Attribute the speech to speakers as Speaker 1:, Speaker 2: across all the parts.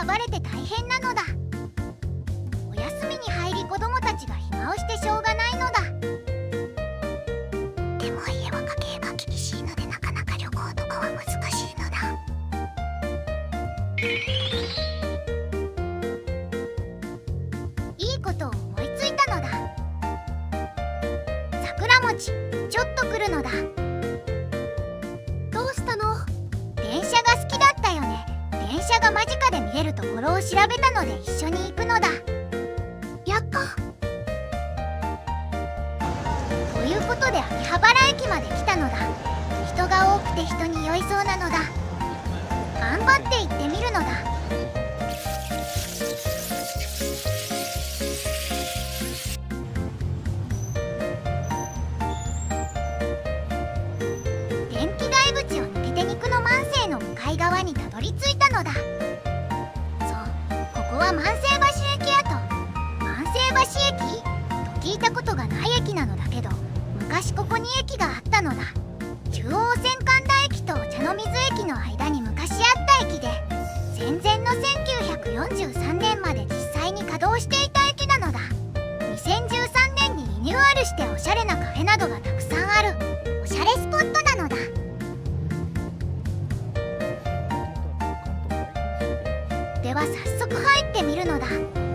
Speaker 1: 暴れて大変なのだ。お休みに入り子供たちが暇をしてしょうがないのだ。でも家は家計が厳しいのでなかなか旅行とかは難しいのだ。いいことを思いついたのだ。桜餅、ちょっと来るのだ。どうしたの？電車が好きだったよね。電車が間近で見れるところを調べたので一緒に行くのだ。やっか。ということで秋葉原駅まで来たのだ。人が多くて人に酔いそうなのだ。頑張って行ってみるのだ。電気街口を抜けて肉の万世の向かい側にたどり着いたのだ。そう、ここは万世橋駅跡。万世橋駅と聞いたことがない駅なのだけど、昔ここに駅があったのだ。中央線神田駅とお茶の水駅の間に昔あった駅で、戦前の1943年まで実際に稼働していた駅なのだ。2013年にリニューアルしておしゃれなカフェなどがたくさんあるおしゃれスポットなのだ。では早速入ってみるのだ。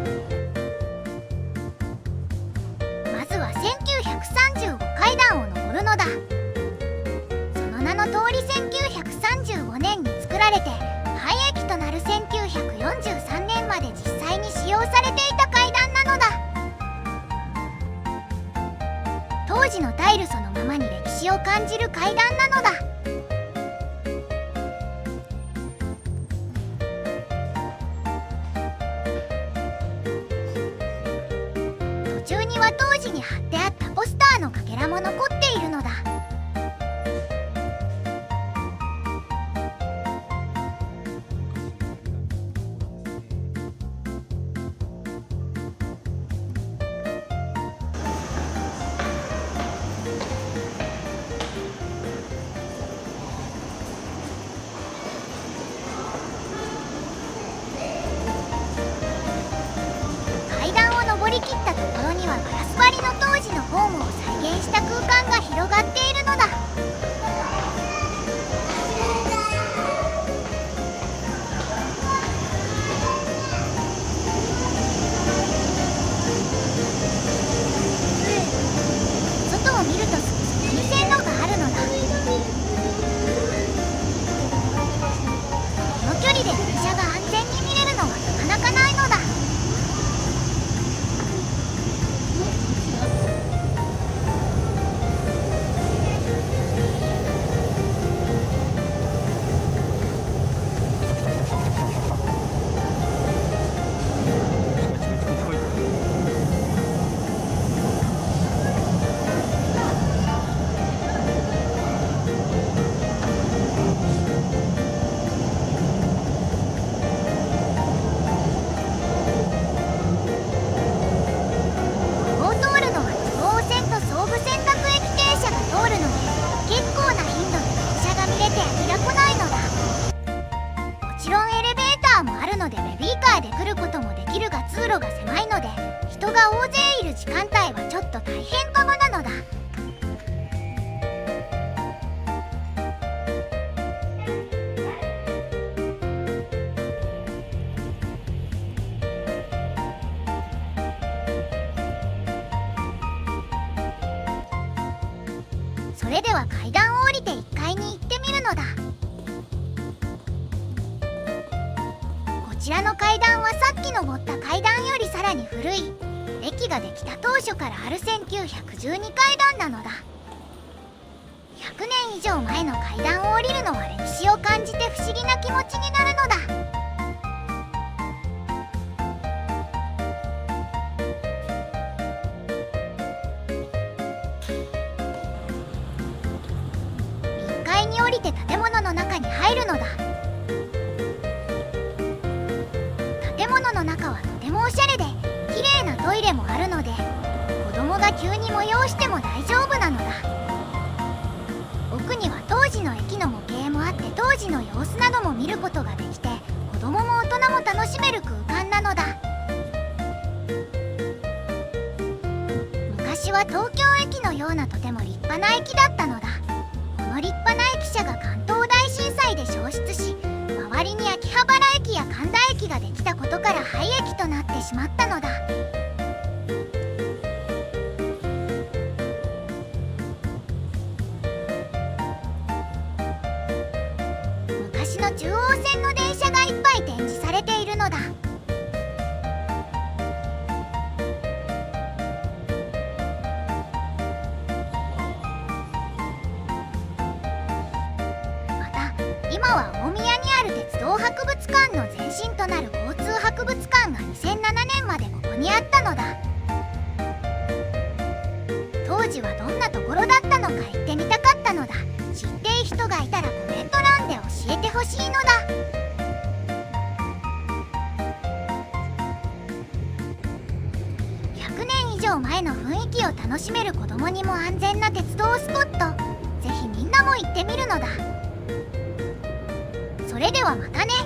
Speaker 1: まずは1935階段を上るのだ。その名の通り1935年に作られて廃駅となる1943年まで実際に使用されていた階段なのだ。当時のタイルそのままに歴史を感じる階段なのだ。途中には当時に貼ってあったポスターのかけらも残っているのだ。階段を上りきったところにはガラス張りの当時のホームを再現した空間が広がっているのだ。外を見るとそこに線路があるのだ。この距離で電車が安全に見れるのはなかなかないのだ。ここを通るのは中央線と総武線各駅停車が通るので、結構な頻度で電車が見れて飽きが来ないのだ。もちろんエレベーターもあるのでベビーカーで来ることもできるが通路が狭いので、人が大勢いる時間帯はちょっと大変かもなのだ。それでは階段を降りて1階に行ってみるのだ。こちらの階段はさっき登った階段よりさらに古い、駅ができた当初からある1912階段なのだ。100年以上前の階段を降りるのは歴史を感じて不思議な気持ちになるのだ。1階に降りて建物の中に入るのだ。建物の中はとてもおしゃれで綺麗なトイレもあるので、子供が急に催しても大丈夫なのだ。奥には当時の駅の模型もあって当時の様子なども見ることができて、子供も大人も楽しめる空間なのだ。昔は東京駅のようなとても立派な駅だったのだ。この立派な駅舎が関東大震災で焼失し、周りに秋葉原駅や神田駅ができたことから廃駅となってしまったのだ。昔の中央線の電車がいっぱい展示されているのだ。また今は大宮にある鉄道博物館の前身となる交通博物館が2007年までここにあったのだ。当時はどんなところだったのか行ってみたかったのだ。知っている人がいたらコメント欄で教えてほしいのだ。100年以上前の雰囲気を楽しめる子供にも安全な鉄道スポット、ぜひみんなも行ってみるのだ。それではまたね。